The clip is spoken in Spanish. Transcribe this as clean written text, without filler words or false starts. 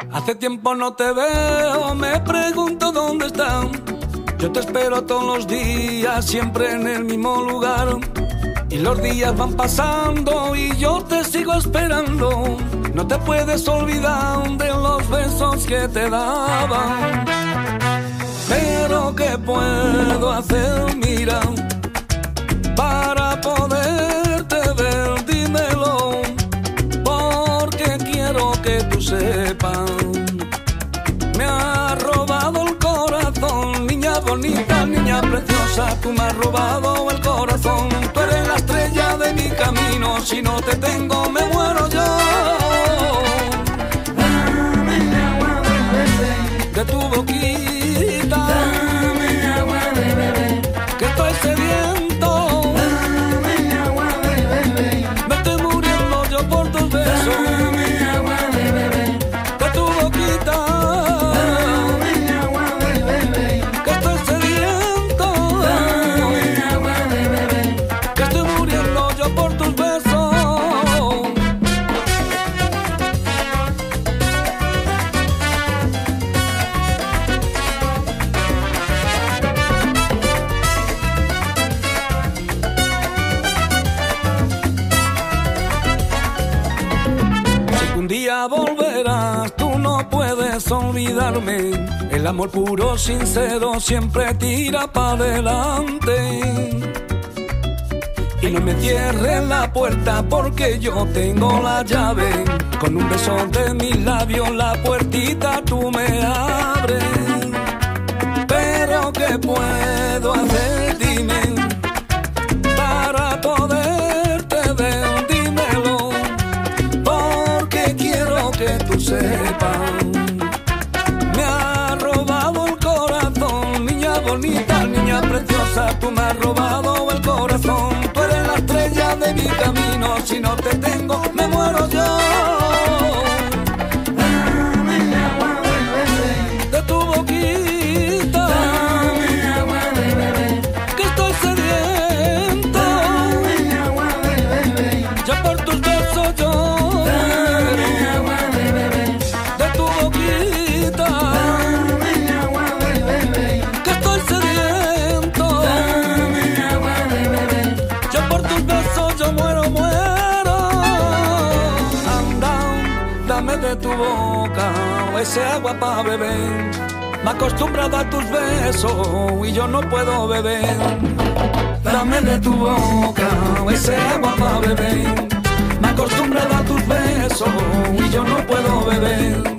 Hace tiempo no te veo, me pregunto dónde están. Yo te espero todos los días, siempre en el mismo lugar. Y los días van pasando y yo te sigo esperando. No te puedes olvidar de los besos que te daban. Pero ¿qué puedo hacer? Mira, para poderte ver, dímelo, porque quiero que tú sepas. Me has robado el corazón, niña bonita, niña preciosa. Tú me has robado el corazón. Tú eres la estrella de mi camino. Si no te tengo me muero yo. Dame el agua de beber, De tu boquita, dame el agua de beber, que estoy sediento. dame el agua de beber, Me estoy muriendo yo por tus besos. dame el agua de beber, De tu boquita, dame el agua de beber, que estoy sediento. dame el agua de beber. Que estoy muriendo yo por tus besos. Si un día volverás, tú no puedes olvidarme. El amor puro, sincero, siempre tira para adelante. Y no me cierres la puerta porque yo tengo la llave. Con un beso de mis labios la puertita tú me abres. Pero ¿qué puedo hacer? Dime, para poderte ver, dímelo, porque quiero que tú sepas. Me has robado el corazón, niña bonita, niña preciosa. Tú me has robado el corazón. Tú eres la estrella de mi camino. Si no te tengo me muero yo. Dame el agua de beber, De tu boquita, dame el agua de beber, que estoy sediento. dame el agua de beber, Ya por tus besos yo. dame el agua de beber, De tu boquita, dame el agua de beber, que estoy sediento. dame el agua de beber. Yo por tus besos yo muero, muero. Anda, dame de tu boca ese agua para beber. Me he acostumbrado a tus besos y yo no puedo beber. Dame de tu boca ese agua para beber. Me he acostumbrado a tus besos y yo no puedo beber.